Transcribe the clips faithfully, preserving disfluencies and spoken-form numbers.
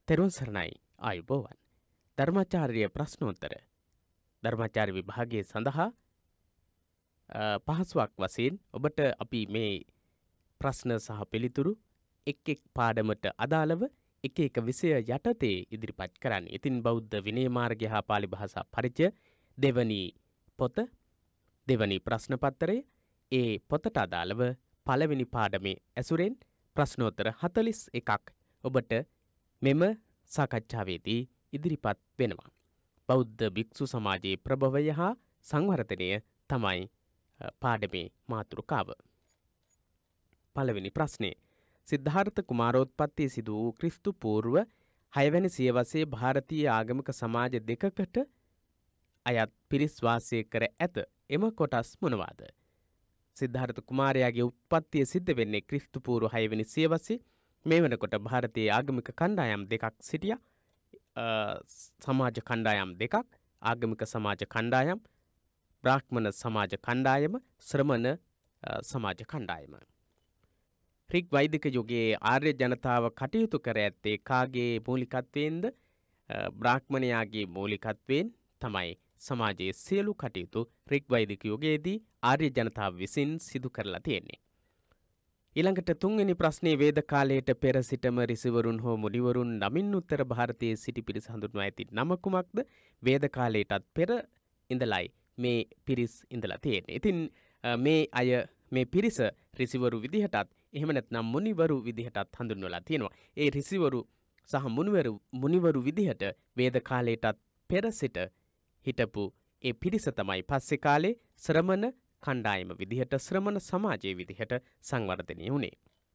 තෙරුවන් සරණයි ආයුබෝවන්. ධර්මාචාර්ය ප්‍රශ්නෝත්තර ධර්මාචාර්ය විභාගයේ සඳහා පහසුවක් වශයෙන් ඔබට අපි මේ ප්‍රශ්න සහ පිළිතුරු එක් එක් පාඩමට අදාළව එක එක විෂය යටතේ ඉදිරිපත් කරන්නේ. ඉතින් බෞද්ධ විනය මාර්ගය හා පාලි භාෂා පරිචය දෙවනි පොත දෙවනි ප්‍රශ්න පත්‍රය ඒ පොතට අදාළව පළවෙනි පාඩමේ ඇසුරෙන් ප්‍රශ්නෝත්තර හතළිස් එකක් ඔබට මෙම සාකච්ඡාවේදී ඉදිරිපත් වෙනවා. බෞද්ධ භික්ෂු සමාජයේ ප්‍රභවය හා සංවර්ධනය තමයි පාඩමේ මාතෘකාව. පළවෙනි ප්‍රශ්නය. සිද්ධාර්ථ කුමාරෝත්පත්තිය සිදු වූ ක්‍රිස්තු පූර්ව හයවැනි සියවසේ ಭಾರತೀಯ ආගමික සමාජ දෙකකට අයත් පිරිස් වාසය කර ඇත. එම කොටස් මොනවාද? සිද්ධාර්ථ කුමාරයාගේ උත්පත්තිය සිද්ධ වෙන්නේ ක්‍රිස්තු පූර්ව හයවැනි සියවසේ. මේ වෙනකොට ಭಾರತೀಯ ආගමික කණ්ඩායම් දෙකක් සිටියා. සමාජ කණ්ඩායම් දෙකක්, ආගමික සමාජ කණ්ඩායම්, බ්‍රාහ්මණ සමාජ කණ්ඩායම, ශ්‍රමණ සමාජ කණ්ඩායම. රික් වෛදික යුගයේ ආර්ය ජනතාව කටයුතු කර ඇත්තේ කාගේ මූලිකත්වයෙන්ද? බ්‍රාහ්මණයාගේ මූලිකත්වයෙන් තමයි සමාජයේ සියලු කටයුතු රික් වෛදික යුගයේදී ආර්ය ජනතාව විසින් සිදු කරලා තියෙන්නේ. ඊළඟට තුන්වෙනි ප්‍රශ්නේ වේද කාලයට පෙර සිටම ඍෂිවරුන් හෝ මුනිවරුන් නමින් උත්තර ಭಾರತයේ සිටි පිරිස හඳුන්වා ඇති නම කුමක්ද? වේද කාලයටත් පෙර ඉඳලයි මේ පිරිස් ඉඳලා තියෙන්නේ. ඉතින් මේ අය මේ පිරිස ඍෂිවරු විදිහටත් එහෙම නැත්නම් මුනිවරු විදිහටත් හඳුන්වලා තියෙනවා. ඒ ඍෂිවරු සහ මුනිවරු මුනිවරු විදිහට වේද කාලයටත් පෙර සිට හිටපු ඒ පිරිස තමයි පස්සේ කාලේ ශ්‍රමණ කණ්ඩායම විදිහට ශ්‍රමණ සමාජයේ විදිහට සංවර්ධනය වුණේ.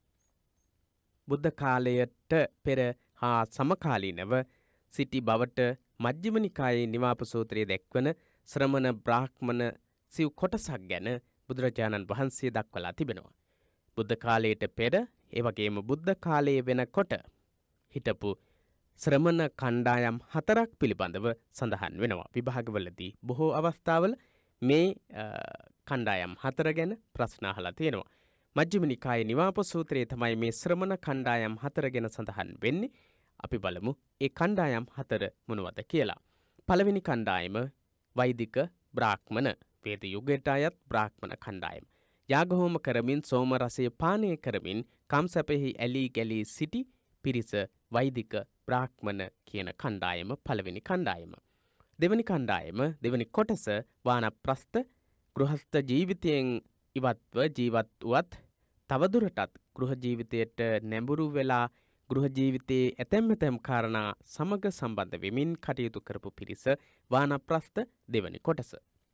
බුද්ධ කාලයට පෙර හා සමකාලීනව සිටි බවට මජ්ක්‍ධිම නිකායේ නිවාප සූත්‍රයේ දැක්වන ශ්‍රමණ බ්‍රාහ්මණ සිව් කොටසක් ගැන බුදුරජාණන් වහන්සේ දක්වලා තිබෙනවා. බුද්ධ කාලයට පෙර ඒ වගේම බුද්ධ කාලයේ වෙනකොට හිටපු ශ්‍රමණ කණ්ඩායම් හතරක් පිළිබඳව සඳහන් වෙනවා. විභාගවලදී බොහෝ අවස්ථාවල මේ කණ්ඩායම් හතර ගැන ප්‍රශ්න අහලා තියෙනවා. මජ්ක්‍ධිම නිකායේ නිවාප සූත්‍රයේ තමයි මේ ශ්‍රමණ කණ්ඩායම් හතර ගැන සඳහන් වෙන්නේ. අපි බලමු ඒ කණ්ඩායම් හතර මොනවද කියලා. පළවෙනි කණ්ඩායම වෛදික බ්‍රාහ්මණ, වේද යුගයට අයත් බ්‍රාහ්මණ කණ්ඩායම. යාග හෝම කරමින් සෝම රසය පානය කරමින් කම්සපෙහි ඇලී ගැලී සිටි පිරිස වෛදික බ්‍රාහ්මණ කියන කණ්ඩායම පළවෙනි කණ්ඩායම. දෙවනි කණ්ඩායම දෙවනි කොටස වානප්‍රස්ථ ගෘහස්ත ජීවිතයෙන් ඉවත්ව ජීවත් වුවත් තවදුරටත් ගෘහ ජීවිතයට නැඹුරු වෙලා ගෘහ ජීවිතයේ ඇතැම් ඇතැම් කාරණා සමග සම්බන්ධ වෙමින් කටයුතු කරපු පිරිස වානප්‍රස්ථ දෙවනි කොටස.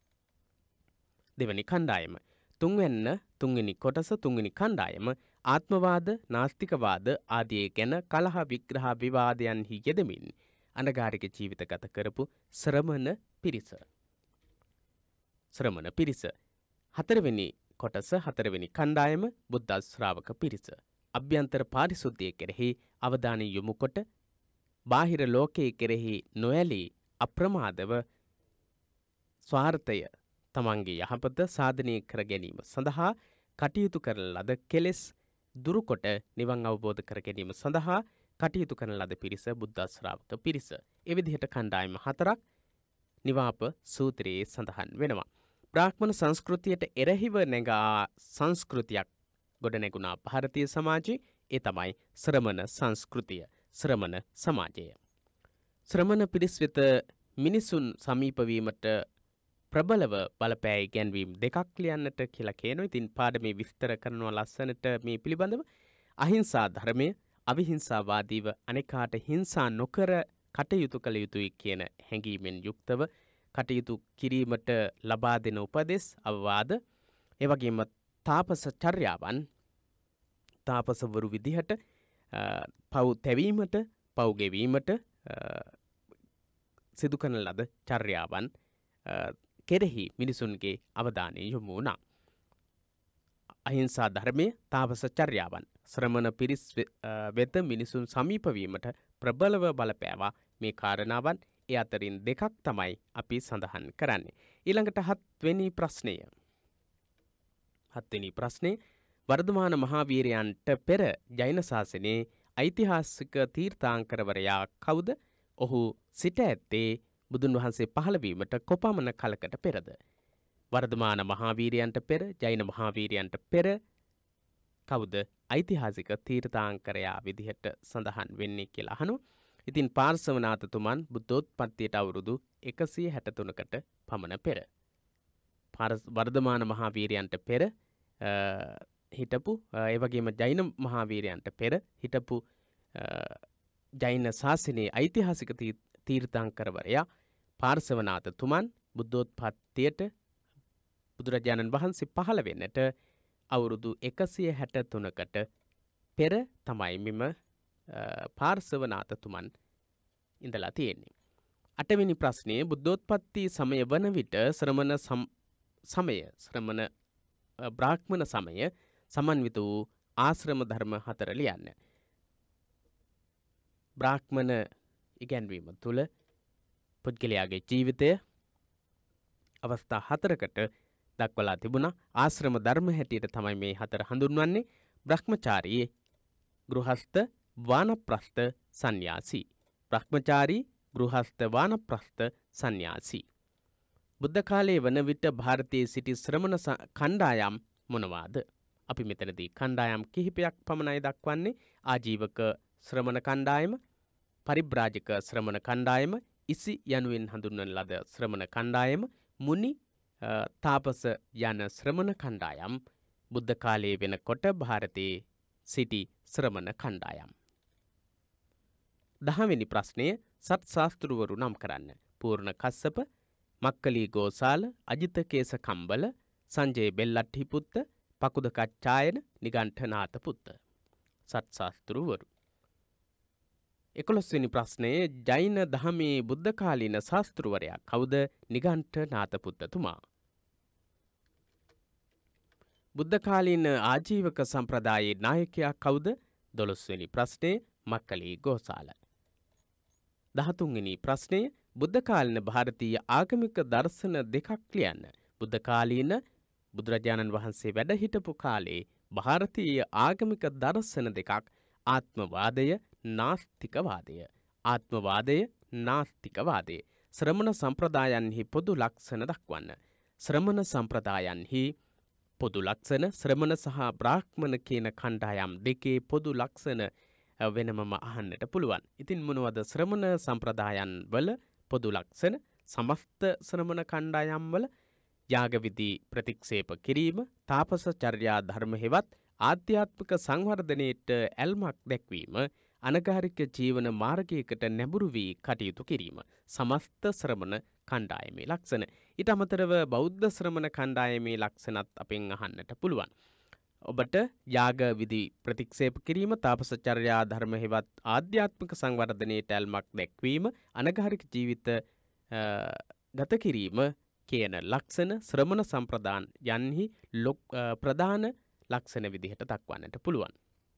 දෙවනි කණ්ඩායම. තුන්වැන්න තුන්වෙනි කොටස තුන්වෙනි කණ්ඩායම ආත්මවාද, නාස්තිකවාද ආදී ගැන කලහ විග්‍රහ විවාදයන්හි යෙදමින් අනගාരിക ජීවිත ගත කරපු ශ්‍රමණ පිරිස. ශ්‍රමණ පිරිස. හතරවෙනි කොටස හතරවෙනි කණ්ඩායම බුද්ධ ශ්‍රාවක පිරිස. අභ්‍යන්තර පාරිශුද්ධිය කෙරෙහි අවධානය යොමු කොට බාහිර ලෝකයේ කෙරෙහි නොඇලී අප්‍රමාදව ස්වාර්ථය තමන්ගේ යහපත සාධනය කර ගැනීම සඳහා කටයුතු කරන ලද කෙලෙස් දුරුකොට නිවන් අවබෝධ කර ගැනීම සඳහා කටයුතු කරන ලද පිරිස බුද්ධ ශ්‍රාවක පිරිස. ඒ විදිහට කණ්ඩායම හතරක් නිවාප සූත්‍රයේ සඳහන් වෙනවා. බ්‍රාහ්මණ සංස්කෘතියට එරෙහිව නැගා සංස්කෘතියක් ගොඩනැගුණා ಭಾರತೀಯ සමාජයේ. ඒ තමයි ශ්‍රමණ සංස්කෘතිය, ශ්‍රමණ සමාජය. ශ්‍රමණ පිරිස් වෙත මිනිසුන් සමීප වීමට ප්‍රබලව බලපෑ ඉගැන්වීම් දෙකක් ලියන්නට කියලා කියනවා. ඉතින් පාඩමේ විස්තර කරනවා ලස්සනට මේ පිළිබඳව. අහිංසා ධර්මය, අවිහිංසාවාදීව අනෙකාට හිංසා නොකර කටයුතු කළ යුතුයි කියන හැඟීමෙන් යුක්තව කටයුතු කිරීමට ලබා දෙන උපදෙස් අවවාද, ඒ වගේම තාපස චර්යාවන්, තාපසවරු විදිහට පව් තැවීමට, පව් ගෙවීමට සිදු කරන ලද චර්යාවන් කෙරෙහි මිනිසුන්ගේ අවධානය යොමු වුණා. අහිංසා ධර්මය, තාපස චර්යාවන් ශ්‍රමණ පිරිස් වෙත මිනිසුන් සමීප වීමට ප්‍රබලව බලපෑවා මේ කාරණාවන්. ඒ අතරින් දෙකක් තමයි අපි සඳහන් කරන්නේ. ඊළඟට හත්වෙනි ප්‍රශ්නය. හත්වෙනි ප්‍රශ්නේ වර්ධමාන මහාවීරයන්ට පෙර ජෛන ශාසනයේ ඓතිහාසික තීර්ථාංකරවරයා කවුද? ඔහු සිට ඇත්තේ බුදුන් වහන්සේ පහළ වීමට කොපමණ කලකට පෙරද? වර්ධමාන මහාවීරයන්ට පෙර, ජෛන මහාවීරයන්ට පෙර කවුද ඓතිහාසික තීර්ථාංකරයා විදිහට සඳහන් වෙන්නේ කියලා අහනවා. ඉතින් පාර්ශවනාථතුමන් බුද්ධෝත්පත්තියට අවුරුදු එකසිය හැට තුනකට පමණ පෙර. වර්ධමාන මහාවීරයන්ට පෙර හිටපු ඒ වගේම ජෛන මහාවීරයන්ට පෙර හිටපු ජෛන ශාසනයේ ඓතිහාසික තීර්ථාංකරවරයා පාර්ශවනාථතුමන් බුද්ධෝත්පත්තියට බුදුරජාණන් වහන්සේ පහළ වෙන්නට අවුරුදු එකසිය හැට තුනකට පෙර තමයි මෙම පාර්ශවනාථතුමන් ඉඳලා තියෙන්නේ. අටවෙනි ප්‍රශ්නය බුද්ධෝත්පත්ති සමය වන විට ශ්‍රමණ සමය ශ්‍රමණ බ්‍රාහ්මණ සමය සමන්විත වූ ආශ්‍රම ධර්ම හතර ලියන්න. බ්‍රාහ්මණ ඉගැන්වීම තුළ පුද්ගලයාගේ ජීවිතය අවස්ථා හතරකට දක්වලා තිබුණා. ආශ්‍රම ධර්ම හැටියට තමයි මේ හතර හඳුන්වන්නේ. බ්‍රහ්මචාරී, ගෘහස්ත, වානප්‍රස්ත, සන්‍යාසී. බ්‍රහ්මචාරී, ගෘහස්ත, වානප්‍රස්ත, සන්‍යාසී. බුද්ධ කාලයේ වන විට ಭಾರತයේ සිටි ශ්‍රමණ කණ්ඩායම් මොනවාද? අපි මෙතනදී කණ්ඩායම් කිහිපයක් පමණයි දක්වන්නේ. ආජීවක ශ්‍රමණ කණ්ඩායම, පරිබ්‍රාජක ශ්‍රමණ කණ්ඩායම, ඉසි යනුවෙන් හඳුන්වන ලද ශ්‍රමණ කණ්ඩායම, මුනි තාපස යන ශ්‍රමණ කණ්ඩායම් බුද්ධ කාලයේ වෙනකොට ಭಾರತයේ සිටි ශ්‍රමණ කණ්ඩායම්. දහවෙනි ප්‍රශ්නය සත් ශාස්තෘවරු නම් කරන්න. පූර්ණ කස්සප, මක්කලී ගෝසාල, අජිත කේස කම්බල, සංජය බෙල්ලට්ටි පුත්ත, පකුද කච්චායන, නිගණ්ඨනාත පුත්ත. සත් ශාස්තෘවරු. එකොළොස්වෙනි ප්‍රශ්නයේ ජෛන දහමේ බුද්ධ කාලීන ශාස්තෘවරයා කවුද? නිගණ්ඨනාත පුත්තතුමා. බුද්ධ කාලීන ආජීවක සම්ප්‍රදායේ නායකයා කවුද? දොළොස්වෙනි ප්‍රශ්නයේ මක්කලී ගෝසාල. දහතුන්වෙනි ප්‍රශ්නයේ බුද්ධ කාලීන ಭಾರತೀಯ ආගමික දර්ශන දෙකක් ලියන්න. බුද්ධ කාලීන බුදුරජාණන් වහන්සේ වැඩ හිටපු කාලේ ಭಾರತೀಯ ආගමික දර්ශන දෙකක් ආත්මවාදය, නාස්තිකවාදය. ආත්මවාදය, නාස්තිකවාදය. ශ්‍රමණ සම්ප්‍රදායන්හි පොදු ලක්ෂණ දක්වන්න. ශ්‍රමණ සම්ප්‍රදායන්හි පොදු ලක්ෂණ ශ්‍රමණ සහ බ්‍රාහ්මණ කියන කණ්ඩායම් දෙකේ පොදු ලක්ෂණ වෙනමම අහන්නට පුළුවන්. ඉතින් මොනවද ශ්‍රමණ සම්ප්‍රදායන් වල පොදු ලක්ෂණ? සමස්ත ශ්‍රමණ කණ්ඩායම් වල යාග විධි ප්‍රතික්ෂේප කිරීම, තාපස චර්යා ධර්ම හෙවත් ආධ්‍යාත්මික සංවර්ධනයට ඇල්මක් දැක්වීම, අනගාരിക ජීවන මාර්ගයකට නැඹුරු වී කටයුතු කිරීම සමස්ත ශ්‍රමණ කණ්ඩායමේ ලක්ෂණ. ඊට අමතරව බෞද්ධ ශ්‍රමණ කණ්ඩායමේ ලක්ෂණත් අපෙන් අහන්නට පුළුවන්. ඔබට යාග විධි ප්‍රතික්ෂේප කිරීම, තාපසචර්යා ධර්ම හෙවත් ආධ්‍යාත්මික සංවර්ධනයට ඇල්මක් දැක්වීම, අනගාരിക ජීවිත ගත කිරීම කියන ලක්ෂණ ශ්‍රමණ සම්ප්‍රදාන් යන්හි ප්‍රධාන ලක්ෂණ විදිහට දක්වන්නට පුළුවන්.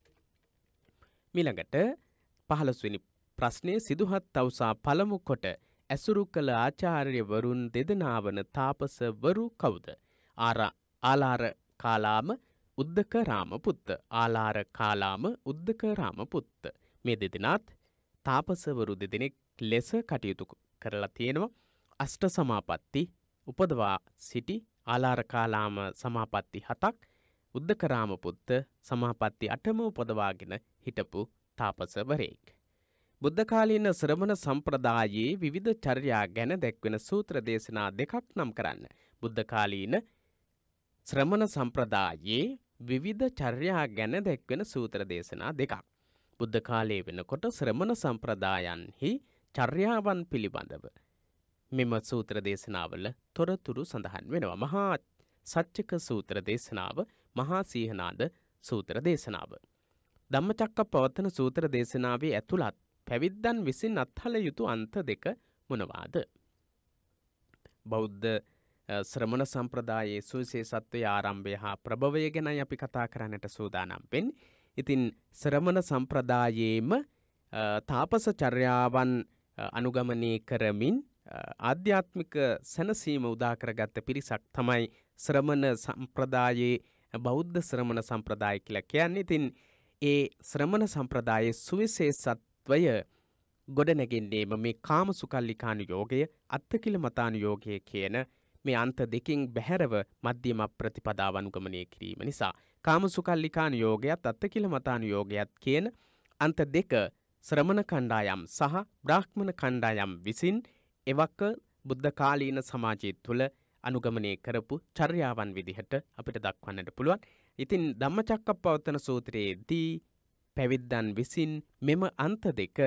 මිළඟට පහළොස්වෙනි ප්‍රශ්නයේ සිදුහත් තවුසා පළමු කොට ඇසුරු කළ ආචාර්යවරුන් දෙදෙනා වන තාපසවරු කවුද? ආලාර කාලාම, උද්දක රාමපුත්ත. ආලාර කාලාම, උද්දක රාමපුත්ත. මේ දෙදෙනාත් තාපසවරු දෙදෙනෙක් ලෙස කටයුතු කරලා තියෙනවා. අෂ්ට සමාපatti උපදවා සිටි ආලාර කාලාම සමාපatti හතක්, උද්දක රාමපුත්ත සමාපatti අටම උපදවාගෙන හිටපු තාපසවරයෙක්. බුද්ධ කාලීන ශ්‍රමණ සම්ප්‍රදායේ විවිධ චර්යා ගැන දැක්වෙන සූත්‍ර දේශනා දෙකක් නම් කරන්න. බුද්ධ කාලීන ශ්‍රමණ සම්ප්‍රදායේ විවිධ චර්යා ගැන දැක්වෙන සූත්‍ර දේශනා දෙකක්. බුද්ධ කාලයේ වෙනකොට ශ්‍රමණ සම්ප්‍රදායන්හි චර්යාවන් පිළිබඳව මෙම සූත්‍ර දේශනාවල තොරතුරු සඳහන් වෙනවා. මහා සච්චක සූත්‍ර දේශනාව, මහා සීහනාද සූත්‍ර දේශනාව. ධම්මචක්කප්පවත්තන සූත්‍ර දේශනාවේ ඇතුළත් පැවිද්දන් විසින් අත්හළ යුතු අන්ත දෙක මොනවාද? බෞද්ධ ශ්‍රමණ සම්ප්‍රදායේ සුවිශේෂත්වයේ ආරම්භය හා ප්‍රභවය ගැනයි අපි කතා කරන්නට සූදානම් වෙන්නේ. ඉතින් ශ්‍රමණ සම්ප්‍රදායේම තාපස චර්යාවන් අනුගමනය කරමින් ආධ්‍යාත්මික සැනසීම උදා කරගත්ත පිරිසක් තමයි ශ්‍රමණ සම්ප්‍රදායේ බෞද්ධ ශ්‍රමණ සම්ප්‍රදාය කියලා කියන්නේ. ඉතින් ඒ ශ්‍රමණ සම්ප්‍රදායේ සුවිශේෂත්වය ගොඩනැගෙන්නේම මේ කාමසුකල්ලිකානුයෝගය අත්ථකිලමතානුයෝගය කියන මේ අන්ත දෙකින් බැහැරව මධ්‍යම ප්‍රතිපදාව අනුගමනය කිරීම නිසා කාමසුකල්ලිකානුයෝගයත් අත්ථකිලමතානුයෝගයත් කියන අන්ත දෙක ශ්‍රමණ කණ්ඩායම් සහ බ්‍රාහ්මණ කණ්ඩායම් විසින් එවක බුද්ධ කාලීන සමාජය තුළ අනුගමනය කරපු චර්යාවන් විදිහට අපිට දක්වන්නට පුළුවන්. ඉතින් ධම්මචක්කප්පවත්තන සූත්‍රයේදී පැවිද්දන් විසින් මෙම අන්ත දෙක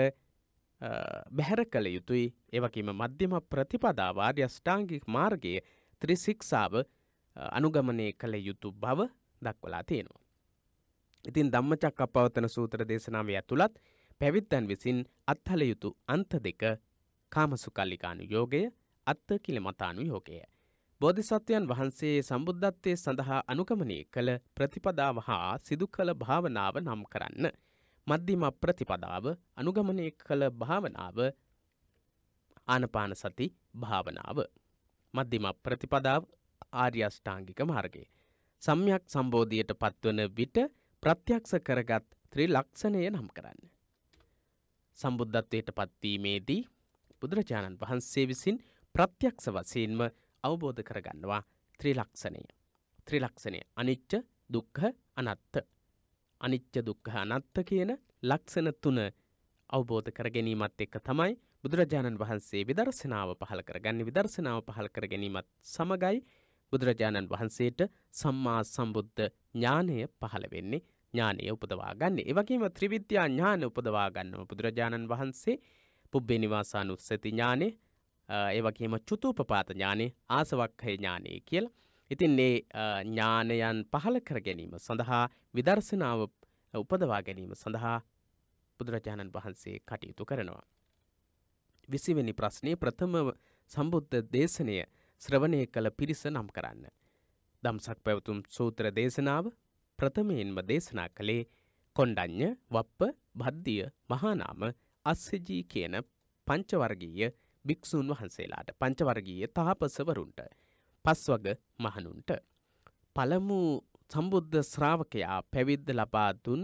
බැහැර කළ යුතුයි. එවැගේම මධ්‍යම ප්‍රතිපදාව ආර්ය අෂ්ටාංගික මාර්ගයේ ත්‍රිශික්ෂාව අනුගමනය කළ යුතු බව දක්වලා තියෙනවා. ඉතින් ධම්මචක්කප්පවත්තන සූත්‍ර දේශනාවේ ඇතුළත් පැවිද්දන් විසින් අත්හල යුතු අන්ත දෙක කාමසුකල්ලිකානුයෝගය අත්ථකිලමතානුයෝගය. බෝධිසත්වයන් වහන්සේ සම්බුද්ධත්වයේ සඳහා අනුගමනය කළ ප්‍රතිපදාව හා සිදු කළ භාවනාව නම් කරන්න. මධ්‍යම ප්‍රතිපදාව අනුගමනය කළ භාවනාව ආනපාන සති භාවනාව. මධ්‍යම ප්‍රතිපදාව ආර්ය අෂ්ටාංගික මාර්ගය. සම්‍යක් සම්බෝධියට පත්වන විට ප්‍රත්‍යක්ෂ කරගත් ත්‍රිලක්ෂණය නම් කරන්න. සම්බුද්ධත්වයට පත්වීමේදී බුදුරජාණන් වහන්සේ විසින් ප්‍රත්‍යක්ෂ වශයෙන්ම අවබෝධ කරගන්නවා ත්‍රිලක්ෂණය. ත්‍රිලක්ෂණය අනිච්ච දුක්ඛ අනාත්ත. අනිච්ච දුක්ඛ අනාත්ත කියන ලක්ෂණ තුන අවබෝධ කර ගැනීමත් එක්ක තමයි බුදුරජාණන් වහන්සේ විදර්ශනාව පහළ කරගන්නේ. විදර්ශනාව පහළ කර ගැනීමත් සමගයි බුදුරජාණන් වහන්සේට සම්මා සම්බුද්ධ ඥානය පහළ වෙන්නේ. ඥානය උපදවා ගන්න. ඒ වගේම ත්‍රිවිද්‍යා ඥාන උපදවා ගන්නවා බුදුරජාණන් වහන්සේ. පුබ්බේ නිවාසානුස්සති ඥානෙ, ඒ වගේම චුතූපපාත ඥානෙ, ආසවක්ඛය ඥානෙ කියලා. ඉතින් මේ ඥානයන් පහළ කර ගැනීම සඳහා විදර්ශනාව උපදවා ගැනීම සඳහා බුදුරජාණන් වහන්සේ කටයුතු කරනවා. විසි වෙනි ප්‍රශ්නයේ ප්‍රථම සම්බුද්ධ දේශනය ශ්‍රවණය කළ පිරිස නම් කරන්න. ධම්සක් පැවතුම් සූත්‍ර දේශනාව ප්‍රථමයෙන්ම දේශනා කළේ කොණ්ඩඤ්ඤ, වප්ප, භද්දිය, මහානාම, අස්සජී කියන පංචවර්ගීය භික්ෂූන් වහන්සේලාට, පංචවර්ගීය තාපසවරුන්ට, පස්වග මහණුන්ට. පළමු සම්බුද්ධ ශ්‍රාවකයා පැවිද්ද ලබා දුන්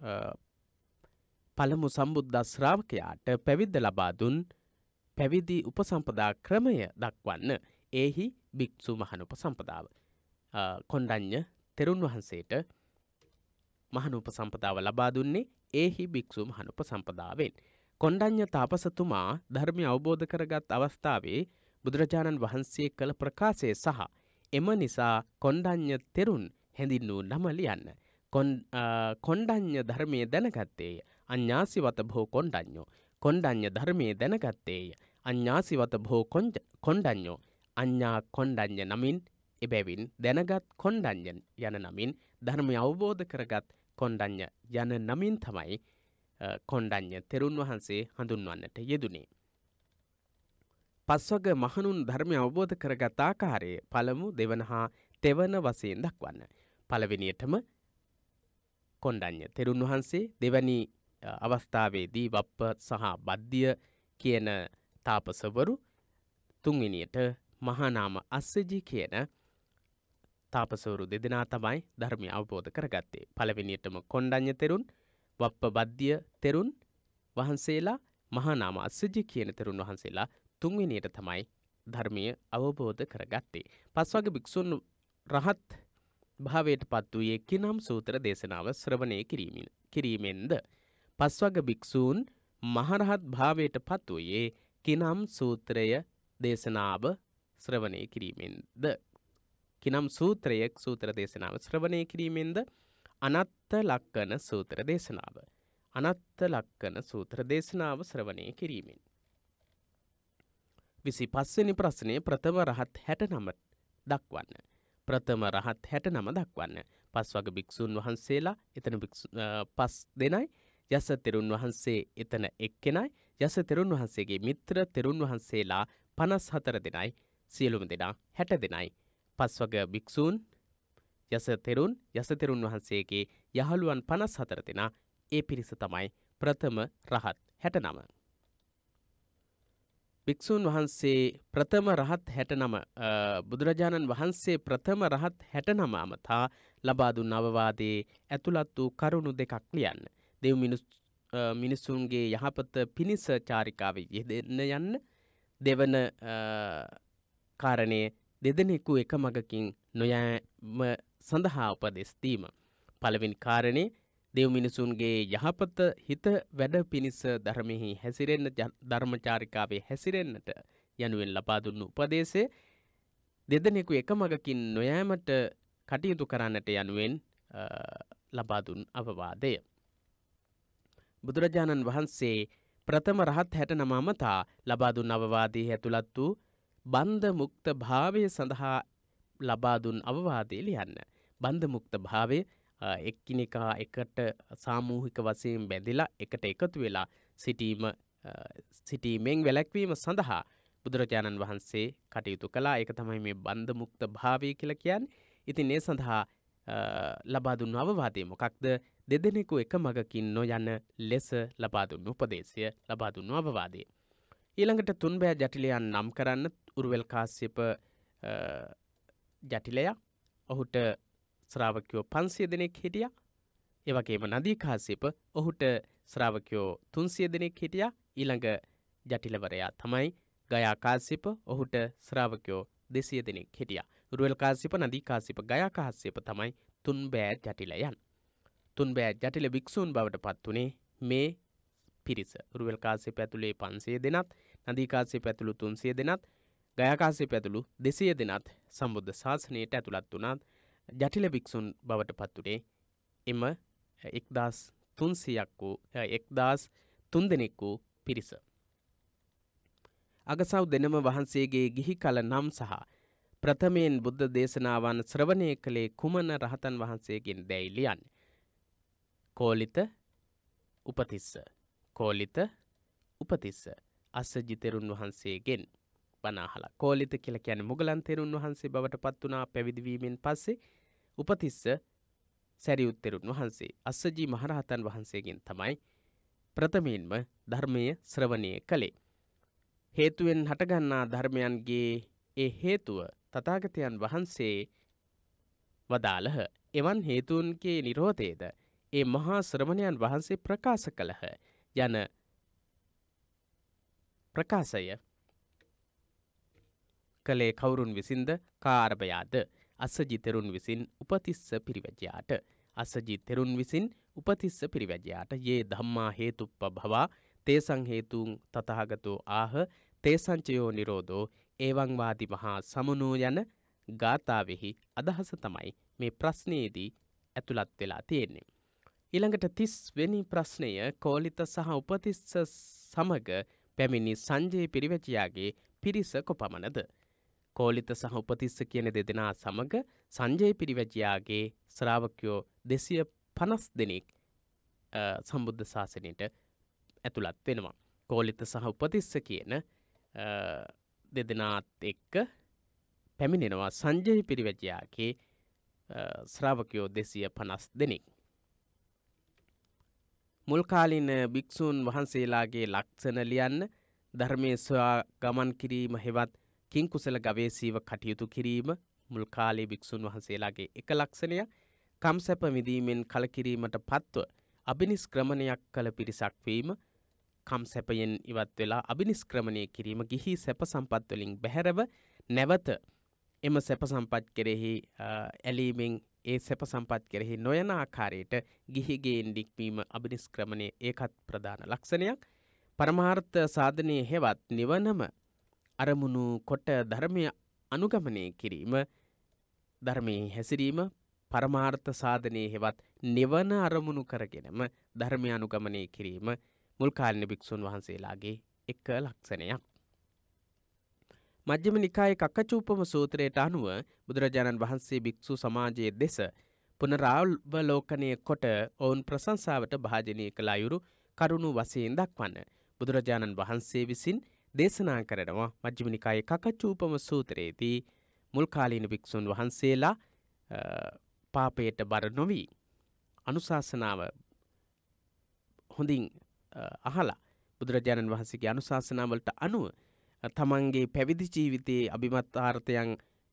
පළමු සම්බුද්ධ ශ්‍රාවකයාට පැවිද්ද ලබා දුන් පැවිදි උපසම්පදා ක්‍රමය දක්වන්න. ඒහි භික්ෂු මහණ උපසම්පදාව. කොණ්ඩඤ්ඤ තෙරුන් වහන්සේට මහණ උපසම්පදාව ලබා දුන්නේ ඒහි භික්ෂු මහණ උපසම්පදාවෙන්. කොණ්ඩඤ්ඤ තාපසතුමා ධර්මය අවබෝධ කරගත් අවස්ථාවේ බුදුරජාණන් වහන්සේ කළ ප්‍රකාශය සහ එම නිසා කොණ්ඩඤ්ඤ තෙරුන් හැඳින්වූ නම ලියන්න. කොණ්ඩඤ්ඤ ධර්මයේ දැනගත්තේය අඤ්ඤාසිවත භෝ කොණ්ඩඤ්ඤෝ. කොණ්ඩඤ්ඤ ධර්මයේ දැනගත්තේය අඤ්ඤාසිවත භෝ කොණ්ඩඤ්ඤෝ. අඤ්ඤා කොණ්ඩඤ්ඤ නමින්, එබැවින් දැනගත් කොණ්ඩඤ්ඤ යන නමින්, ධර්මය අවබෝධ කරගත් කොණ්ඩඤ්ඤ යන නමින් තමයි කොණ්ඩඤ්ඤ තෙරුන් වහන්සේ හඳුන්වන්නට යෙදුනේ. පස්වග මහණුන් ධර්මය අවබෝධ කරගත් ආකාරය පළමු, දෙවන හා තෙවන වශයෙන් දක්වන්න. පළවෙනියටම කොණ්ඩඤ්ඤ තෙරුන් වහන්සේ, දෙවැනි අවස්ථාවේදී වප්ප සහ බද්දිය කියන තාපසවරු, තුන්වෙනියට මහානාම අස්සජි කියන තාපසවරු දෙදෙනා තමයි ධර්මය අවබෝධ කරගත්තේ. පළවෙනියටම කොණ්ඩඤ්ඤ තෙරුන්, වප්ප බද්දිය තෙරුන් වහන්සේලා, මහානාම අස්සජි කියන තෙරුන් වහන්සේලා තුන්වෙනියට තමයි ධර්මය අවබෝධ කරගත්තේ. පස්වග භික්ෂුන් රහත් භාවයට පත් වූයේ කිනම් සූත්‍ර දේශනාව ශ්‍රවණය කිරීමෙන් කිරීමෙන්ද? පස්වග භික්ෂූන් මහරහත් භාවයට පත් වූයේ කිනම් සූත්‍රය දේශනාව ශ්‍රවණය කිරීමෙන්ද? කිනම් සූත්‍රය සූත්‍ර දේශනාව ශ්‍රවණය කිරීමෙන්ද? අනත්ත ලක්කන සූත්‍ර දේශනාව. අනත්ත ලක්කන සූත්‍ර දේශනාව ශ්‍රවණය කිරීමෙන්. විසි පස්වෙනි ප්‍රශ්නය ප්‍රථම රහත් හැට නම දක්වන්න. ප්‍රථම රහත් හැට නම දක්වන්න. පස්වග භික්ෂූන් වහන්සේලා එතන පස් දෙනයි, යස තෙරුන් වහන්සේ එතන එක්කෙනයි, යස තෙරුන් වහන්සේගේ මිත්‍ර තෙරුන් වහන්සේලා පනස් හතර දෙනයි, සියලුම දෙනා හැට දෙනයි. පස්වග භික්ෂූන්, යස තෙරුන්, යස තෙරුන් වහන්සේගේ යහළුවන් පනස් හතර දෙනා, ඒ පිරිස තමයි ප්‍රථම රහත් හැට නම. භික්ෂූන් වහන්සේ ප්‍රථම රහත් හැට නම බුදුරජාණන් වහන්සේ ප්‍රථම රහත් හැට නම අමතා ලබා දුන් අවවාදයේ ඇතුළත් වූ කරුණු දෙකක් ලියන්න. දෙව් මිනිස් මිනිසුන්ගේ යහපත පිණිස චාරිකාවේ යෙදෙන්න යන්න. දෙවන කාරණය දෙදෙනෙකු එක මගකින් නොයෑම සඳහා උපදෙස් දීම. පළවෙනි කාරණේ දෙව් මිනිසුන්ගේ යහපත හිත වැඩ පිණිස ධර්මෙහි හැසිරෙන්න ධර්මචාරිකාවේ හැසිරෙන්නට යනුවෙන් ලබා දුන්නු උපදේශය දෙදෙනෙකු එක මගකින් නොයෑමට කටයුතු කරන්නට යනුවෙන් ලබා දුන් අවවාදය. බුදුරජාණන් වහන්සේ ප්‍රථම රහත් හැට නම අමතා ලබා දුන් අවවාදයේ ඇතුළත් වූ බන්ධ මුක්ත භාවය සඳහා ලබා දුන් අවවාදය ලියන්න. බන්ධ මුක්ත භාවය එක්කිනෙකා එකට සාමූහික වශයෙන් බැඳිලා එකට එකතු වෙලා සිටීම සිටීමෙන් වැළැක්වීම සඳහා බුදුරජාණන් වහන්සේ කටයුතු කළා. ඒක තමයි මේ බන්ධ මුක්ත භාවය කියලා කියන්නේ. ඉතින් ඒ සඳහා ලබා දුන්නු අවවාදය මොකක්ද? දෙදෙනෙකු එක මගකින් නොයන ලෙස ලබා දුන්නු උපදේශය, ලබා දුන්නු අවවාදය. ඊළඟට තුන්බෑ ජටිලයන් නම් කරන්න උරුවෙල් කාශ්‍යප ජටිලයා. ඔහුට ශ්‍රාවකයෝ පන්සිය දෙනෙක් හිටියා. ඒ වගේම නදී කාශ්‍යප ඔහුට ශ්‍රාවකයෝ තුන්සිය දෙනෙක් හිටියා. ඊළඟ ජටිලවරයා තමයි ගයා කාශ්‍යප. ඔහුට ශ්‍රාවකයෝ දෙසිය දෙනෙක් හිටියා. උරුවෙල් කාශ්‍යප, නදී කාශ්‍යප, ගයා කාශ්‍යප තමයි තුන්බෑ ජටිලයන්. තුන්බෑ ජටිල භික්ෂූන් බවට පත් වුණේ මේ පිරිස. උරුවෙල් කාශ්‍යප ඇතුලේ පන්සිය දෙනත්, නදී කාශ්‍යප ඇතුළු තුන්සිය දෙනත්, ගයා කාශ්‍යප ඇතුළු දෙසිය දෙනත් සම්බුද්ධ ශාසනයට ඇතුළත් වුණත් ජටිල භික්ෂූන් බවට පත් වුණේ එම එක්දාස් තුන්සියක් වූ එක්දාස් තුන් දෙනෙක් වූ පිරිස. අගසව් දෙනම වහන්සේගේ ගිහි කල නම් සහ ප්‍රථමයෙන් බුද්ධ දේශනාවන් ශ්‍රවණය කළේ කුමන රහතන් වහන්සේගෙන් දැයි ලියන්න. කෝලිත උපතිස්ස. කෝලිත උපතිස්ස අස්සජි තෙරුන් වහන්සේගෙන් බණ අහලා. කෝලිත කියලා කියන්නේ මුගලන් තෙරුන් වහන්සේ බවට පත් වුණා පැවිදි වීමෙන් පස්සේ. උපතිස්ස සැරියුත් තෙරුන් වහන්සේ. අස්සජි මහරහතන් වහන්සේගෙන් තමයි ප්‍රථමයෙන්ම ධර්මය ශ්‍රවණය කළේ. හේතුවෙන් හටගන්නා ධර්මයන්ගේ ඒ හේතුව තථාගතයන් වහන්සේ වදාළහ. එවන් හේතුන්ගේ නිරෝධයද ඒ මහා ශ්‍රමණයන් වහන්සේ ප්‍රකාශ කළහ යන ප්‍රකාශය කළේ කවුරුන් විසින්ද? කාර්බයාද. අස්සජි තෙරුන් විසින් උපතිස්ස පිරිවැජයාට. අස්සජි තෙරුන් විසින් උපතිස්ස පිරිවැජයාට යේ ධම්මා හේතුප්පභවා තේසං හේතුන් තථාගතෝ ආහ තේසංචයෝ නිරෝධෝ එවං වාදි මහා සමුනෝ යන ගාථාවෙහි අදහස තමයි මේ ප්‍රශ්නයේදී ඇතුළත් වෙලා තියෙන්නේ. ඊළඟට තිස් වෙනි ප්‍රශ්නය කෝලිත සහ උපතිස්ස සමග පැමිණි සංජය පිරිවැජයාගේ පිරිස කොපමණද? කෝලිත සහ උපතිස්ස කියන දෙදෙනා සමග සංජය පිරිවැජයාගේ ශ්‍රාවකයෝ දෙසිය පනස් දෙනෙක් සම්බුද්ධ ශාසනයට ඇතුළත් වෙනවා. කෝලිත සහ උපතිස්ස කියන දෙදෙනාත් එක්ක පැමිණෙනවා සංජය පිරිවැජයාගේ ශ්‍රාවකයෝ දෙසිය පනස් දෙනෙක්. මුල් කාලීන භික්ෂූන් වහන්සේලාගේ ලක්ෂණ ලියන්න. ධර්මයේ සොයා ගමන් කිරීම හෙවත් කිං කුසල ගවේෂීව කටයුතු කිරීම මුල් කාලේ භික්ෂූන් වහන්සේලාගේ එක ලක්ෂණය. කම්සැප විඳීමෙන් කලකිරීමට පත්ව අබිනිෂ්ක්‍රමණයක් කළ පිරිසක් වීම. කම්සැපයෙන් ඉවත් වෙලා අබිනිෂ්ක්‍රමණය කිරීම ගිහි සැප සම්පත් වලින් බැහැරව නැවත එම සැප සම්පත් කෙරෙහි ඇලීමෙන් ඒ සැප සම්පත් කෙරෙහි නොයන ආකාරයට ගිහිගෙන් දික්වීම අබිනිෂ්ක්‍රමණය ඒකත් ප්‍රධාන ලක්ෂණයක්. පරමාර්ථ සාධනයේ හෙවත් නිවනම අරමුණු කොට ධර්මය අනුගමනය කිරීම, ධර්මයේ හැසිරීම පරමාර්ථ සාධනයේ හෙවත් නිවන අරමුණු කරගෙනම ධර්මය අනුගමනය කිරීම මුල් කාලීන භික්ෂුන් වහන්සේලාගේ එක ලක්ෂණයක්. මජ්ක්‍ධිම නිකායේ කක්කචූපම සූත්‍රයට අනුව බුදුරජාණන් වහන්සේ භික්ෂු සමාජයේ දෙස පුනරාවලෝකනය කොට ඔවුන් ප්‍රශංසාවට භාජනය කළ අයුරු කරුණු වශයෙන් දක්වන්න බුදුරජාණන් වහන්සේ විසින් දේශනා කරනවා. මජ්ක්‍ධිම නිකායේ කක්කචූපම සූත්‍රයේදී මුල් කාලීන භික්ෂුන් වහන්සේලා පාපයට බර නොවි අනුශාසනාව හොඳින් අහලා බුදුරජාණන් වහන්සේගේ අනුශාසනාවලට අනුව තමන්ගේ පැවිදි ජීවිතයේ අභිමතාර්ථයන්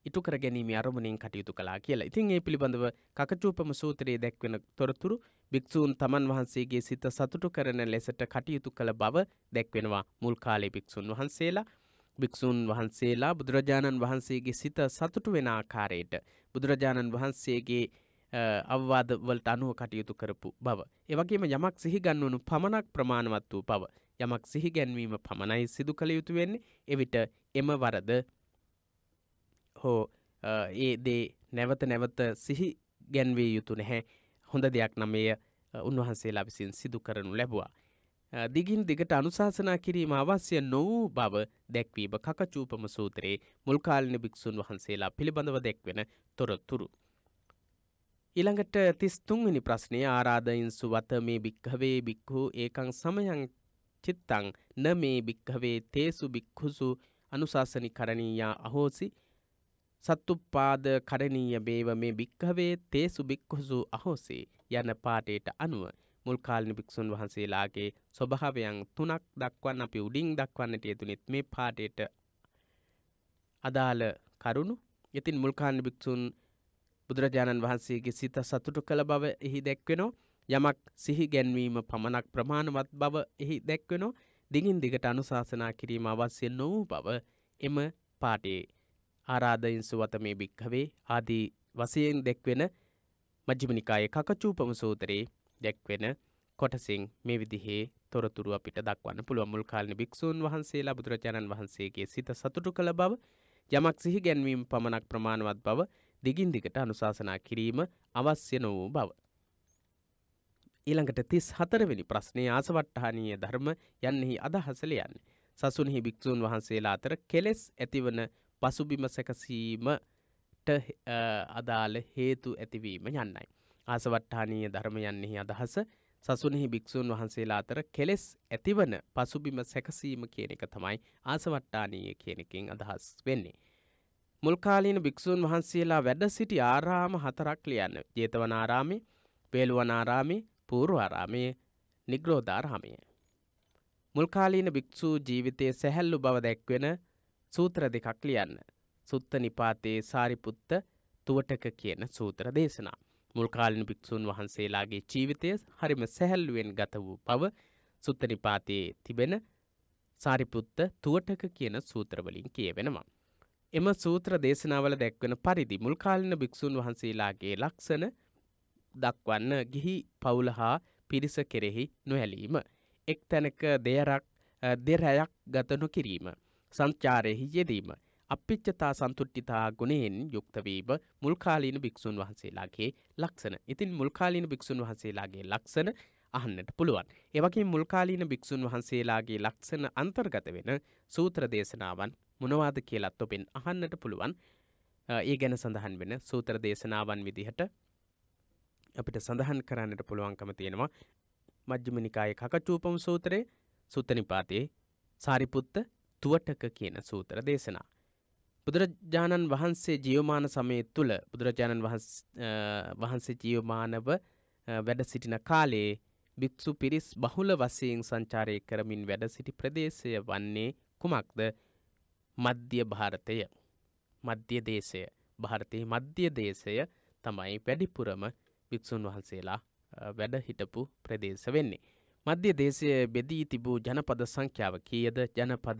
ඉටු කර ගැනීමේ අරමුණෙන් කටයුතු කළා කියලා. ඉතින් ඒ පිළිබඳව කකචූපම සූත්‍රයේ දැක්වෙන තොරතුරු භික්ෂූන් තමන් වහන්සේගේ සිත සතුටු කරන ලෙසට කටයුතු කළ බව දැක්වෙනවා මුල් කාලේ භික්ෂුන් වහන්සේලා. භික්ෂූන් වහන්සේලා බුදුරජාණන් වහන්සේගේ සිත සතුටු වෙන ආකාරයට බුදුරජාණන් වහන්සේගේ අවවාද වලට අනුව කටයුතු කරපු බව. ඒ වගේම යමක් සිහි ගන්වනු පමණක් ප්‍රමාණවත් වූ බව. යමක් සිහි ගැන්වීම පමණයි සිදු කළ යුතු වෙන්නේ. එවිට එම වරද හෝ ඒ දේ නැවත නැවත සිහි ගැන්විය යුතු නැහැ. හොඳ දෙයක් නම් එය උන්වහන්සේලා විසින් සිදු කරනු ලැබුවා. දිගින් දිගට අනුශාසනා කිරීම අවශ්‍ය නොවූ බව දැක්වීම කකචූපම සූත්‍රයේ මුල් කාලීන භික්ෂුන් වහන්සේලා පිළිබඳව දැක්වෙන තොරතුරු. ඊළඟට තිස් තුන් වෙනි ප්‍රශ්නය ආරාධයින්සු වත මේ භික්ඛවේ භික්ඛු ඒකං සමයං චිත්තං න මේ භික්ඛවේ තේසු භික්ඛුසු අනුශාසනිකරණීයා අහෝසි සත්තුප්පාද කරණීය බේව මේ භික්ඛවේ තේසු භික්ඛුසු අහෝසි යන පාඨයට අනුව මුල් කාලීන භික්ෂුන් වහන්සේලාගේ ස්වභාවයන් තුනක් දක්වන්න අපි උඩින් දක්වන්නට යෙදුනෙත් මේ පාඨයට අදාළ කරුණු. ඉතින් මුල් කාලීන භික්ෂුන් බුදුරජාණන් වහන්සේගේ සිත සතුටු කළ බව එහි දැක්වෙනවා. යමක් සිහි ගැන්වීම පමණක් ප්‍රමාණවත් බව එහි දැක්වෙනවා. දිගින් දිගට අනුශාසනා කිරීම අවශ්‍ය නොවූ බව එම පාඨයේ ආරාධයින්සු වත මේ භික්ඛවේ ආදී වශයෙන් දැක්වෙන මජ්ක්‍ධිම නිකායේ කකචූපම සූත්‍රයේ දැක්වෙන කොටසින් මේ විදිහේ තොරතුරු අපිට දක්වන්න පුළුවන්. මුල් කාලීන භික්ෂූන් වහන්සේලා බුදුරජාණන් වහන්සේගේ සිත සතුටු කළ බව, යමක් සිහි ගැන්වීම පමණක් ප්‍රමාණවත් බව, දිගින් දිගට අනුශාසනා කිරීම අවශ්‍ය නොවූ බව. ඊළඟට තිස් හතර වෙනි ප්‍රශ්නයේ ආසවට්ටහනීය ධර්ම යන්නෙහි අදහස ලියන්නේ. සසුන්හි භික්ෂූන් වහන්සේලා අතර කෙලෙස් ඇතිවන පසුබිම සැකසීමට අදාළ හේතු ඇතිවීම යන්නයි. ආසවට්ටහනීය ධර්ම යන්නෙහි අදහස සසුන්හි භික්ෂූන් වහන්සේලා අතර කෙලෙස් ඇතිවන පසුබිම සැකසීම කියන එක තමයි ආසවට්ටහනීය කියන එකෙන් අදහස් වෙන්නේ. මුල් කාලීන භික්ෂූන් වහන්සේලා වැඩ සිටි ආරාම හතරක් ලියන්න. ජේතවනාරාමේ, වේළුවනාරාමේ, පූර්වාරාමේ, නිග්‍රෝධාරාමේ. මුල් කාලීන භික්ෂූ ජීවිතයේ සැහැල්ලු බව දැක්වෙන සූත්‍ර දෙකක් ලියන්න. සුත්ත නිපාතේ සාරිපුත්ත තුවටක කියන සූත්‍ර දේශනා. මුල් කාලීන භික්ෂූන් වහන්සේලාගේ ජීවිතය හරිම සැහැල්ලුවෙන් ගත වූ බව සුත්ත නිපාතේ තිබෙන සාරිපුත්ත තුවටක කියන සූත්‍ර වලින් කියවෙනවා. එම සූත්‍ර දේශනාවල දැක්වෙන පරිදි මුල් කාලීන භික්ෂූන් වහන්සේලාගේ ලක්ෂණ දක්වන්න ගිහි පවුල හා පිරිස කෙරෙහි නොඇලීම, එක් තැනක දෙයරක් දෙරැයක් ගත නොකිරීම, සංචාරයෙහි යෙදීම, අපිච්චතා සන්තුට්ඨිතා ගුණයෙන් යුක්ත වීම මුල් කාලීන භික්ෂුන් වහන්සේලාගේ ලක්ෂණ. ඉතින් මුල් කාලීන භික්ෂුන් වහන්සේලාගේ ලක්ෂණ අහන්නට පුළුවන්. ඒ වගේම මුල් කාලීන භික්ෂුන් වහන්සේලාගේ ලක්ෂණ අන්තර්ගත වෙන සූත්‍ර දේශනාවන් මොනවාද කියලාත් ඔබෙන් අහන්නට පුළුවන්. ඒ ගැන සඳහන් වෙන සූත්‍ර දේශනාවන් විදිහට අපිට සඳහන් කරන්නට පුළුවන්කම තියෙනවා. මජ්ක්‍ධිම නිකායේ කකචූපම සූත්‍රයේ, සුත්ත නිපාතයේ සාරිපුත්ත තුවටක කියන සූත්‍ර දේශනා. බුදුරජාණන් වහන්සේ ජීවමාන සමයේ තුල බුදුරජාණන් වහන්සේ ජීවමානව වැඩ සිටින කාලයේ භික්ෂු පිරිස් බහුල වශයෙන් සංචාරය කරමින් වැඩ සිටි ප්‍රදේශය වන්නේ කුමක්ද? මධ්‍ය භාරතය. මධ්‍ය දේශය. ಭಾರತයේ මධ්‍ය දේශය තමයි වැඩිපුරම භික්ෂුන් වහන්සේලා වැඩ හිටපු ප්‍රදේශ වෙන්නේ. මධ්‍ය දේශයේ බෙදී තිබූ ජනපද සංඛ්‍යාව කීයද? ජනපද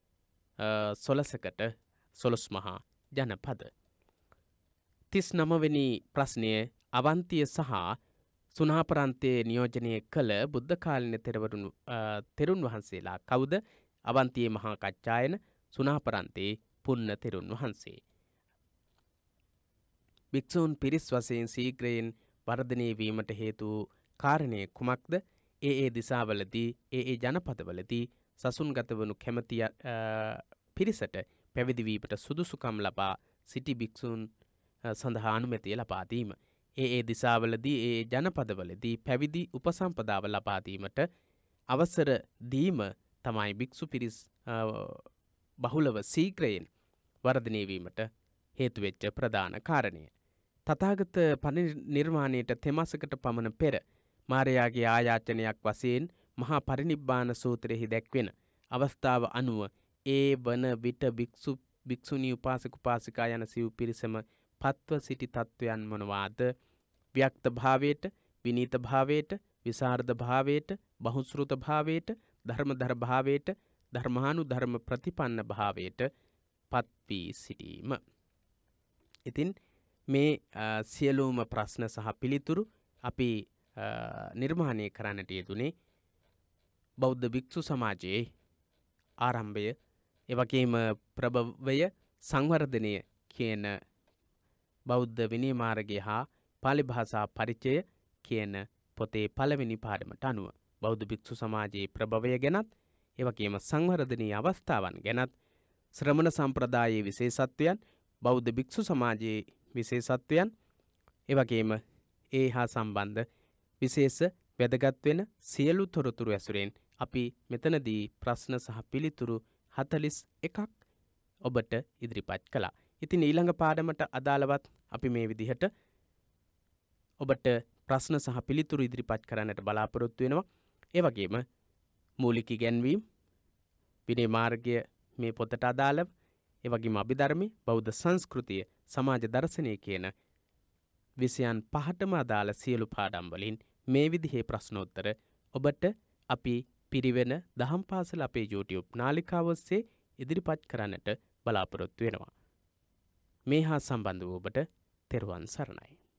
සොළසකට සොළොස් මහා ජනපද. තිස් නව වෙනි ප්‍රශ්නයේ අවන්තිය සහ සුනාපරන්තයේ නියෝජනය කළ බුද්ධ කාලින තෙරවරුන් තෙරුන් වහන්සේලා කවුද? අවන්තියේ මහා කච්චායන, සුනාපරන්තයේ පුන්න තෙරුන් වහන්සේ. භික්ෂූන් පිරිස් වශයෙන් ශීඝ්‍රයෙන් වර්ධනය වීමට හේතු කාරණය කුමක්ද? ඒ ඒ දිසාවලදී ඒ ඒ ජනපදවලදී සසුන්ගත වනු කැමැති පිරිසට පැවිදි වීමට සුදුසුකම් ලබා සිටි භික්ෂූන් සඳහා අනුමැතිය ලබා දීම. ඒ ඒ දිසාවලදී ඒ ජනපදවලදී පැවිදි උපසම්පදාව ලබා දීමට අවසර දීම තමයි භික්ෂු පිරිස් බහුලව ශීඝ්‍රයෙන් වර්ධනය වීමට හේතු වෙච්ච ප්‍රධාන කාරණය. තථාගත පරිනිර්වාණයට තෙමසකට පමණ පෙර මාරයාගේ ආයාචනයක් වශයෙන් මහා පරිනිබ්බාන සූත්‍රයෙහි දැක්වෙන අවස්ථාව අනුව ඒ වන විට භික්ෂු භික්ෂුණී උපාසක උපාසිකා යන සිව් පිරිසම පත්ව සිටි තත්වයන් මොනවාද? ව්‍යක්ත භාවයට, විනීත භාවයට, විසරද භාවයට, බහුශ්‍රූත භාවයට, ධර්මධර භාවයට, ධර්මානුධර්ම ප්‍රතිපන්න භාවයට පත් වී සිටීම. ඉතින් මේ සියලුම ප්‍රශ්න සහ පිළිතුරු අපි නිර්මාණය කරන්නට යෙදුනේ බෞද්ධ භික්ෂු සමාජයේ ආරම්භය, එවැගේම ප්‍රභවය සංවර්ධනය කියන බෞද්ධ විනය මාර්ගය හා පාලි භාෂා පරිචය කියන පොතේ පළවෙනි පාඩමට අනුව බෞද්ධ භික්ෂු සමාජයේ ප්‍රභවය ගැනත්, එවැගේම සංවර්ධනීය අවස්ථාවන් ගැනත්, ශ්‍රමණ සම්ප්‍රදායේ විශේෂත්වයන්, බෞද්ධ භික්ෂු සමාජයේ විශේෂත්වයන්, එවැගේම ඒ හා සම්බන්ධ විශේෂ වැදගත් වෙන සියලු තොරතුරු ඇසුරෙන් අපි මෙතනදී ප්‍රශ්න සහ පිළිතුරු හතළිස් එකක් ඔබට ඉදිරිපත් කළා. ඉතින් ඊළඟ පාඩමට අදාළවත් අපි මේ විදිහට ඔබට ප්‍රශ්න සහ පිළිතුරු ඉදිරිපත් කරන්නට බලාපොරොත්තු වෙනවා. ඒ වගේම මූලික ඉගැන්වීම්, විනය මාර්ගය මේ පොතට අදාළව, ඒ වගේම අභිධර්මයේ, බෞද්ධ සංස්කෘතිය, සමාජ දර්ශනය කියන විෂයන් පහටම අදාළ සියලු පාඩම් වලින් මේ විදිහේ ප්‍රශ්නෝත්තර ඔබට අපි පිරිවෙන දහම් පාසල අපේ YouTube නාලිකාව ඔස්සේ ඉදිරිපත් කරන්නට බලාපොරොත්තු වෙනවා. මේ හා සම්බන්ධ වූ ඔබට තෙරුවන් සරණයි.